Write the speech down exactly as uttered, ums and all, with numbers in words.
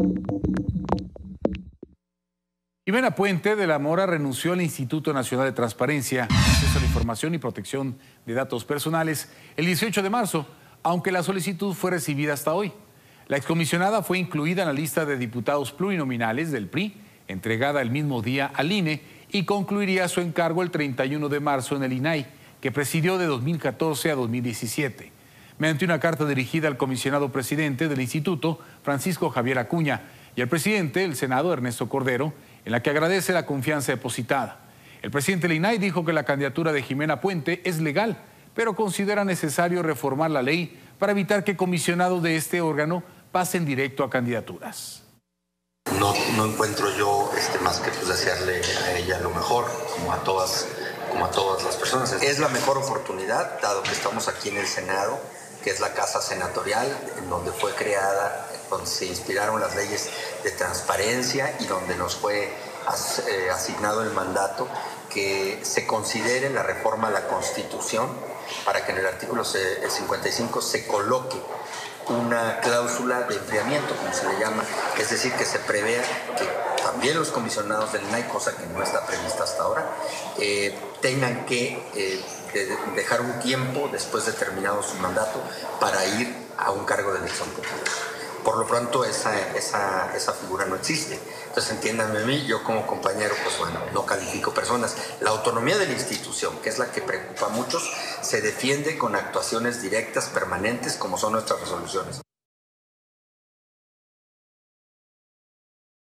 Jimena Puente de la Mora renunció al Instituto Nacional de Transparencia, Acceso a la Información y Protección de Datos Personales el dieciocho de marzo, aunque la solicitud fue recibida hasta hoy. La excomisionada fue incluida en la lista de diputados plurinominales del P R I, entregada el mismo día al I N E, y concluiría su encargo el treinta y uno de marzo en el I N A I, que presidió de dos mil catorce a dos mil diecisiete. Mediante una carta dirigida al comisionado presidente del instituto, Francisco Javier Acuña, y al presidente del Senado, Ernesto Cordero, en la que agradece la confianza depositada. El presidente del I N A I dijo que la candidatura de Jimena Puente es legal, pero considera necesario reformar la ley para evitar que comisionados de este órgano pasen directo a candidaturas. No, no encuentro yo este, más que pues, desearle a ella lo mejor, como a todas, como a todas las personas. Es la mejor oportunidad, dado que estamos aquí en el Senado, que es la casa senatorial, en donde fue creada, donde se inspiraron las leyes de transparencia y donde nos fue as, eh, asignado el mandato, que se considere la reforma a la Constitución para que en el artículo cincuenta y cinco se coloque una cláusula de enfriamiento, como se le llama, es decir, que se prevea que también los comisionados del I N A I, cosa que no está prevista hasta ahora, eh, tengan que eh, de dejar un tiempo después de terminado su mandato para ir a un cargo de elección popular. Por lo pronto esa, esa, esa figura no existe. Entonces entiéndanme a mí, yo como compañero, pues bueno, no califico personas. La autonomía de la institución, que es la que preocupa a muchos, se defiende con actuaciones directas, permanentes, como son nuestras resoluciones.